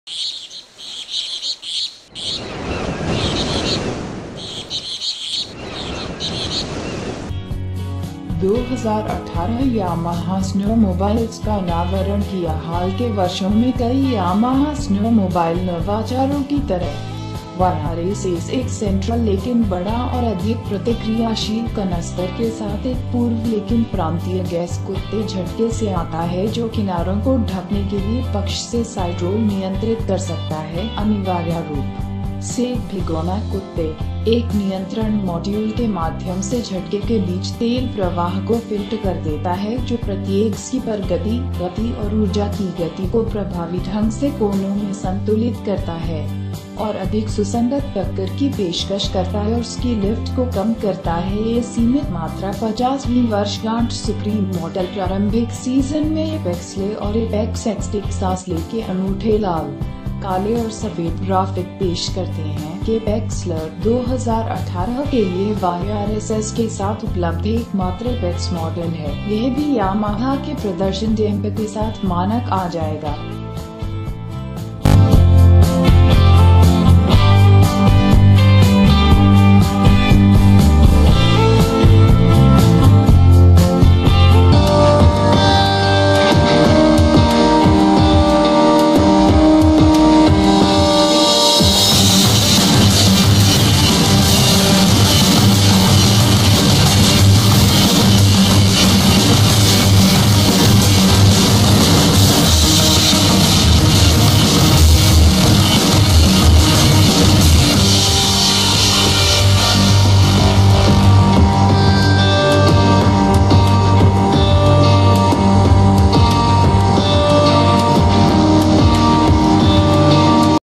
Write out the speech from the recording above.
2018 Yamaha स्नोमोबाइल्स का अनावरण किया। हाल के वर्षों में कई यामाहा स्नोमोबाइल नवाचारों की तरह YRSS एक सेंट्रल लेकिन बड़ा और अधिक प्रतिक्रियाशील कनिस्टर के साथ एक पूर्व लेकिन प्रांतीय गैस कुत्ते झटके से आता है, जो किनारों को ढकने के लिए पक्ष से साइड रोल नियंत्रित कर सकता है। अनिवार्य रूप से भिगोना कुत्ते एक नियंत्रण मॉड्यूल के माध्यम से झटके के बीच तेल प्रवाह को फिल्टर कर देता है, जो प्रत्येक सी पर गति और ऊर्जा की गति को प्रभावी ढंग से कोनों में संतुलित करता है और अधिक सुसंगत टक्कर की पेशकश करता है और उसकी लिफ्ट को कम करता है। ये सीमित मात्रा 50वीं वर्षगांठ सुप्रीम मॉडल प्रारंभिक सीजन में एपेक्स ले और एपेक्स एक्स टेक्सास ले के अनूठे लाल, काले और सफेद ग्राफिक पेश करते हैं। एपेक्स स्लेड 2018 के लिए YRSS के साथ उपलब्ध एकमात्र एपेक्स मॉडल है। यह भी यामाहा के प्रदर्शन डैम्पर के साथ मानक आ जाएगा।